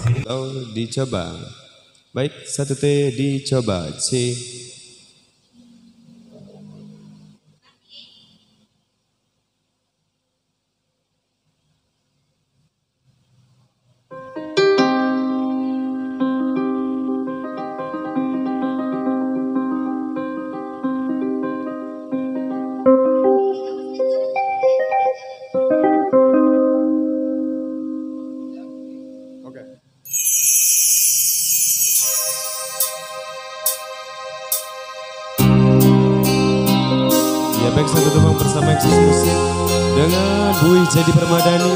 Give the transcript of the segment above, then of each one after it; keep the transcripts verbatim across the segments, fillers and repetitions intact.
atau dicoba. Baik, satu T dicoba. C. Ya baik, satu tembang bersama Eksis Musik dengan Bui Jadi Permadani.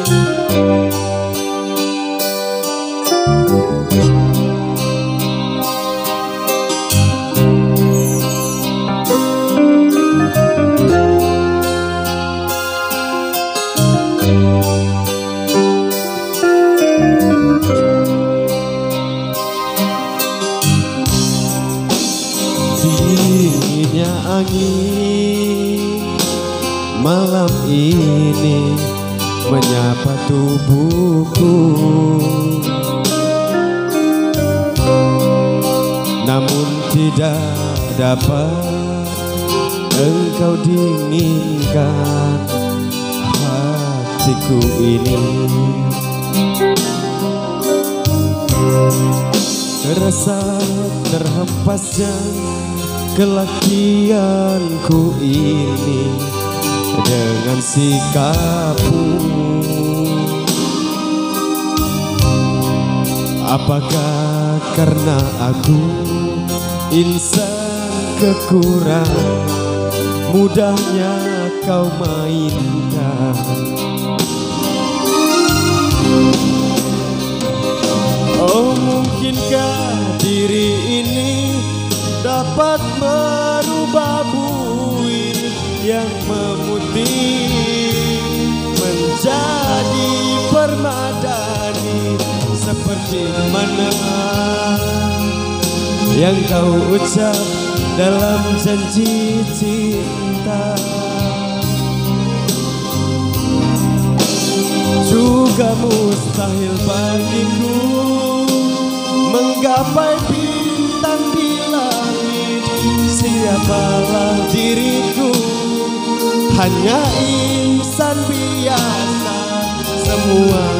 Dinginnya angin malam ini menyapa tubuhku, namun tidak dapat engkau dinginkan hatiku ini. Terasa terhempasnya kelakianku ini dengan sikapmu. Apakah karena aku insan kekurangan, mudahnya kau mainkan? Oh, mungkinkah diri ini dapat merubah buih yang memutih menjadi permadani, seperti mana yang kau ucap dalam janji cinta. Juga mustahil bagiku menggapai bintang di langit. Siapalah diriku, hanya insan biasa, semua